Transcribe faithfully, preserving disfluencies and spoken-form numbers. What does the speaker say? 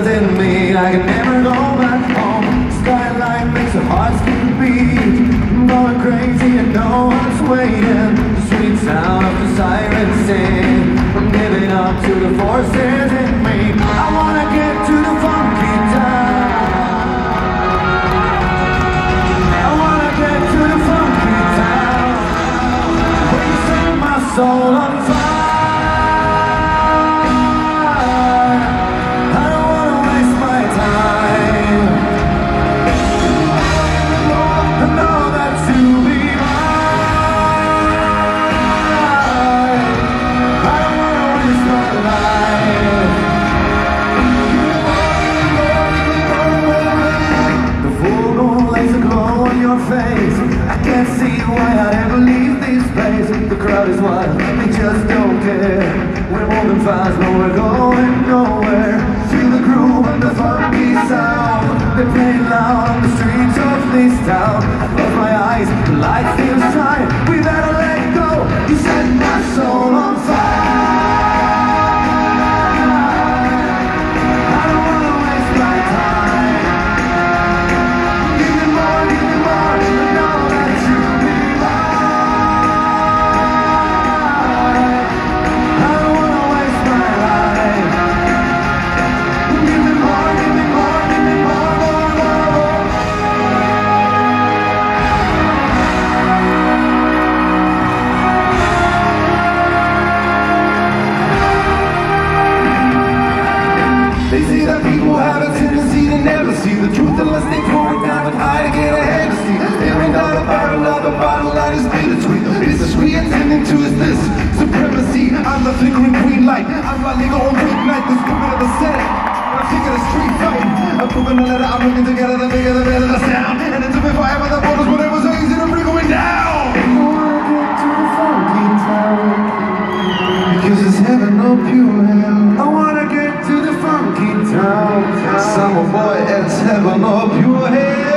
in me. I can never go back home. Skyline makes the heart skip a beat. I'm going crazy and no one's waiting. The sweet sound of the sirens sing. I'm giving up to the forces in me. I wanna get to the funky town. I wanna get to the funky town. Where you set my soul on fire. I can't see why I ever leave this place. The crowd is wild, they just don't care. We're moving fast, but we're going nowhere. Feel the groove and the funky sound. They're playing loud on the streets of this town. I close my eyes, the light feels shine. We better let go, you set my soul on fire. They say that people have a tendency to never see the truth unless they pour it down and high to get ahead to see. Staring down a barrel of a bottle that is bittersweet. It's the sweet intending to is this supremacy. I'm the flickering green light. I'm my nigga on big night, the stupid of the Senate. I'm sick of the street fight. I'm cooking the letter, I'm looking together, the bigger the better the sound. And it took me forever, the borders were never so easy to bring me down. I wanna get to the funky town, because it's heaven or pure hell. I wanna get to the funky town. Summer boy, it's heaven or pure hell.